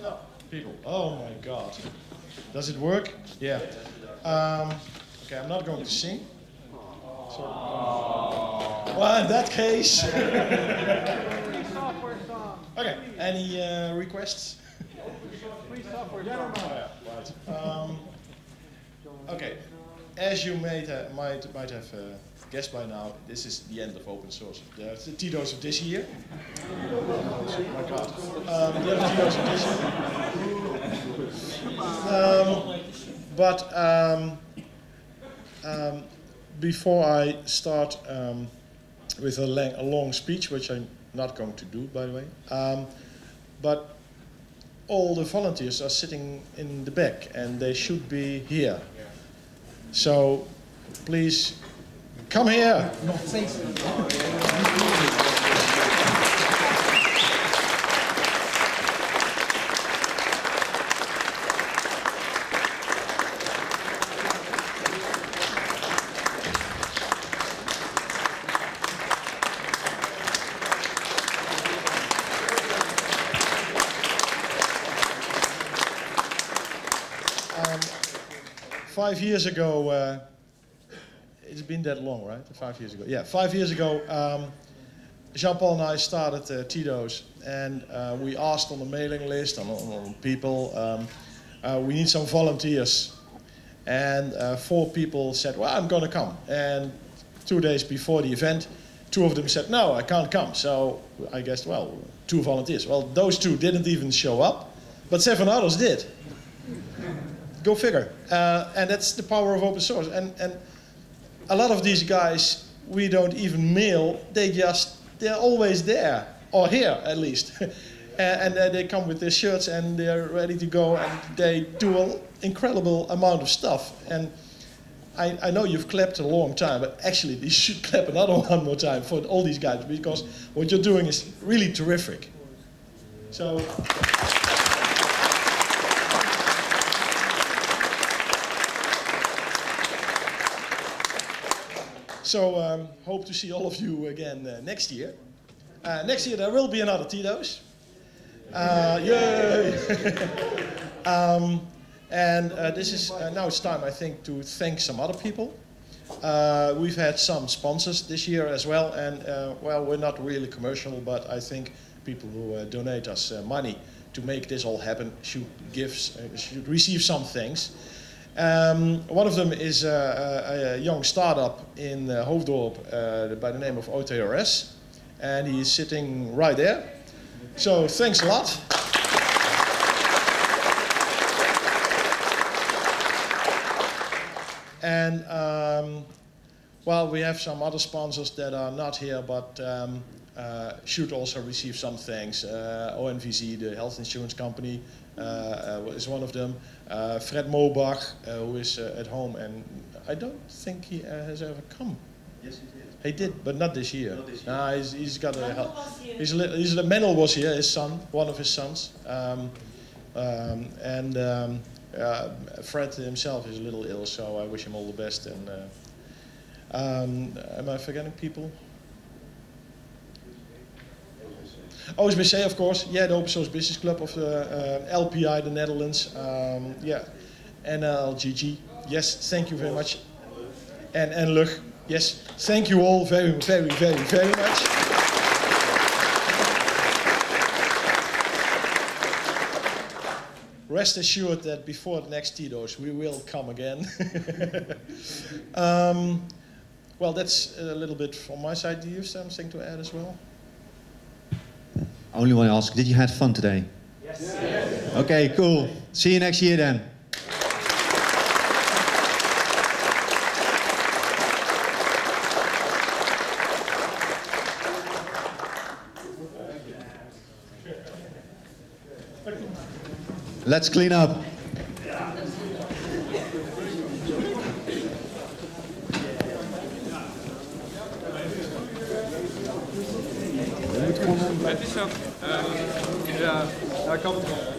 People. Oh my God. Does it work? Yeah. Okay, I'm not going to sing. So, well, in that case. Okay, any requests? Okay, as you might have guessed by now, this is the end of open source. That's the Tito's of this year. Oh my God. The other Tito's of this year. Before I start with a long speech, which I'm not going to do, by the way, but all the volunteers are sitting in the back, and they should be here. So, please, come here. 5 years ago, it's been that long, right? 5 years ago. Yeah, 5 years ago, Jean-Paul and I started Tito's, and we asked on the mailing list, on people, we need some volunteers. And 4 people said, well, I'm going to come. And 2 days before the event, 2 of them said, no, I can't come. So I guessed, well, 2 volunteers. Well, those 2 didn't even show up, but 7 others did. Go figure. And that's the power of open source. And a lot of these guys, we don't even mail. They're always there, or here at least. And they come with their shirts and they're ready to go, and they do an incredible amount of stuff. And I know you've clapped a long time, but actually you should clap another one more time for all these guys, because what you're doing is really terrific. So. So hope to see all of you again next year. Next year there will be another Tito's. Yay! This is now it's time, I think, to thank some other people. We've had some sponsors this year as well, and well, we're not really commercial, but I think people who donate us money to make this all happen should receive some thanks. One of them is a young startup in Hoofddorp by the name of OTRS, and he is sitting right there. So thanks a lot. And well, we have some other sponsors that are not here, but should also receive some thanks. ONVZ, the health insurance company, is one of them. Fred Mobach, who is at home, and I don't think he has ever come. Yes, he did. He did, but not this year. Not this year. Nah, he's got a help. Menel was here, his son, one of his sons. Fred himself is a little ill, so I wish him all the best. And am I forgetting people? OSBC, of course. Yeah, the Open Source Business Club of the LPI, the Netherlands. Yeah, NLGG. Yes, thank you very much. And Lug. Yes, thank you all very, very, very, very much. Rest assured that before the next Tito's, we will come again. Well, that's a little bit from my side. Do you have something to add as well? I only want to ask, did you have fun today? Yes. Yes. Okay, cool. See you next year then. Let's clean up. Het is zo. Ja, ik had het